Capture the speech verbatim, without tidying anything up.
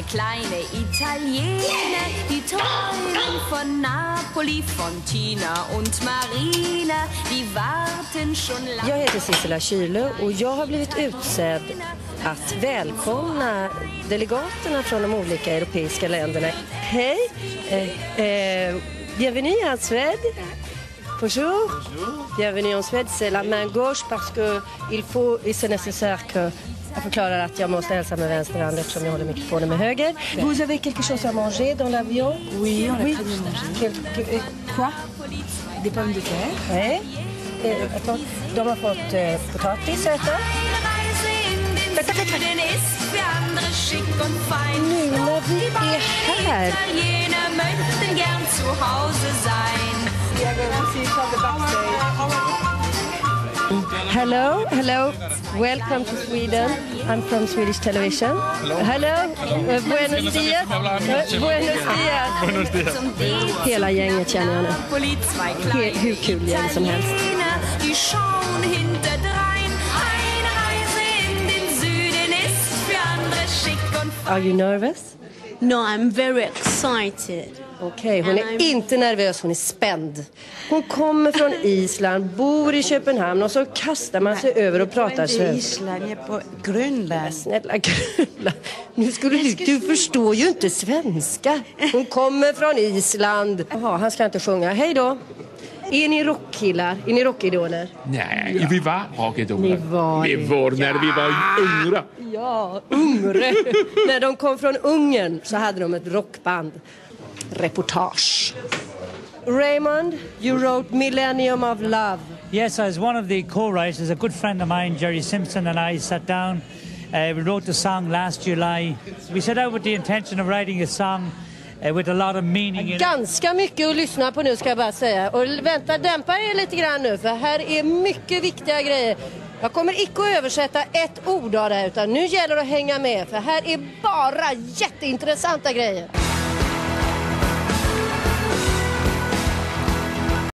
kleine Italiener, die träumen von Napoli, von Tina und Marina, die warten schon lange. Jag heter Sissela Kyle och jag har blivit utsedd att välkomna delegaterna från de olika europeiska länderna. Hej, eh, eh, bienvenue en Suède. Bonjour. Bonjour. Bienvenue en Suède. C'est la main gauche parce que il faut, c'est nécessaire que jag förklarar att jag måste hälsa med vänster hand eftersom jag håller mikrofonen med höger. Vous avez quelque chose à manger dans l'avion? Oui, on a oui. Très bien mangé. Quel, quel, quoi? Des pommes de terre. Oui. Eh, attends, de har fått eh, potatis att äta. Nu när vi är här. Hello, hello, welcome to Sweden. I'm from Swedish television. Hello, hello. Uh, buenos dias. Uh, buenos dias. Buenos dias. Hela gänget känner jag nu. He- hur kul gäng som helst. Are you nervous? No, I'm very excited. Okej, okay, hon är inte nervös, hon är spänd. Hon kommer från Island, bor i Köpenhamn och så kastar man sig över och pratar svenska. Island, jag är på Grönland. Snälla Grönland, nu skulle du, du förstår ju inte svenska. Hon kommer från Island. Jaha, han ska inte sjunga. Hej då. Är ni rockkillar? Är ni rockidoler? Nej, ja. Vi var rockidoler. Ni var, vi var när ja. vi var ungra. Ja, ungre. När de kom från Ungern så hade de ett rockband. Reportage. Raymond, you wrote Millennium of Love. Yes, as one of the co-writers, a good friend of mine, Jerry Simpson, and I sat down. Uh, we wrote the song last July. We set out with the intention of writing a song uh, with a lot of meaning in it. Ganska mycket att lyssna på nu ska jag bara säga. Och vänta, dämpa er lite grann nu, för här är mycket viktiga grejer. Jag kommer inte att översätta ett ord av det här, utan nu gäller det att hänga med, för här är bara jätteintressanta grejer.